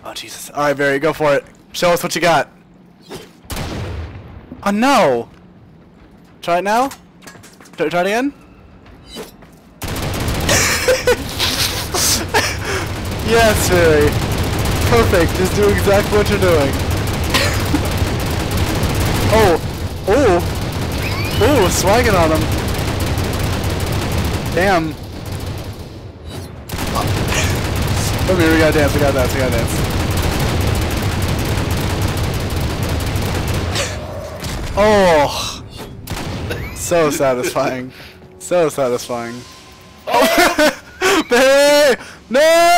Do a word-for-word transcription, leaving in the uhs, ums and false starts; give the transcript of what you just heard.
Oh, Jesus. Alright, Barry, go for it. Show us what you got. Oh, no! Try it now? Try, try it again? Yes, Barry. Perfect. Just do exactly what you're doing. Oh! Oh! Oh, swagging on him. Damn. Come here, we gotta dance, we gotta dance, we gotta dance. Oh! So satisfying. So satisfying. Oh! Barry! No!